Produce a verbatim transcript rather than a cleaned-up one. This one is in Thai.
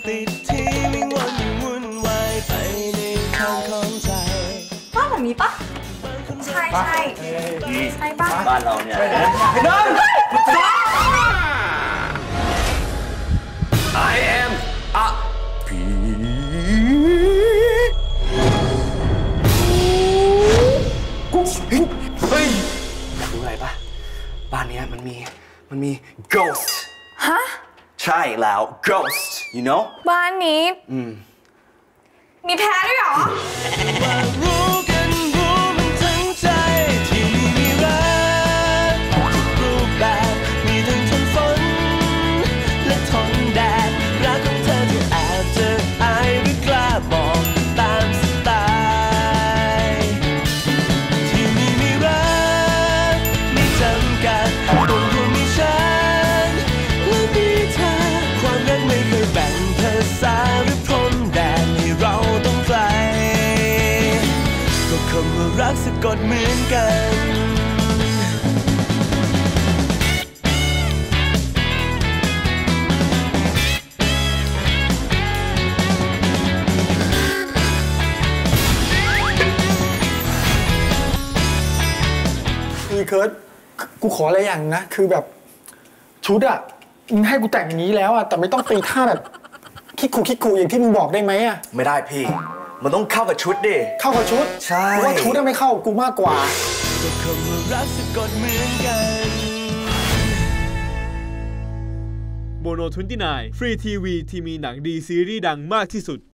ติดที่ไม่วนวุ่นวายไปในทางของใจบ้านแบบนี้ปะใช่ใช่ใช่บ้านบ้านเราเนี่ยพี่น้อง I am a ผีกูเฮ้ยรู้อะไรปะบ้านเนี้ยมันมีมันมี ghost ฮะใช่แล้ว ghost you know บ้านนี้อืมมีแพ้ด้วยเหรอรู้กันรู้มันทั้งใจที่มีรักทุกรูปแบบมีทั้งทนฝนและทนแดดรักของเธอที่อาจจะอายหรือกล้าบอกตามสไตล์ที่มีมีรักไม่จำกัดตรงที่มีฉันและมีเธอความรักไม่เคยแบ่งภาษาหรือพรมแดนให้เราต้องไกลก็คำว่ารักสะกดเหมือนกันมีเคิร์ดกูขออะไรอย่างนะคือแบบชุดอะมึงให้กูแต่งอย่างนี้แล้วอะแต่ไม่ต้องตีท่าแบบคิกคูคิกคูอย่างที่มึงบอกได้ไหมอะไม่ได้พี่มันต้องเข้ากับชุดดิเข้ากับชุดใช่ว่าชุดอะไม่เข้ากูมากกว่าก็คำว่ารักสะกดเหมือนกันโมโนยี่สิบเก้าฟรีทีวีที่มีหนังดีซีรีส์ดังมากที่สุด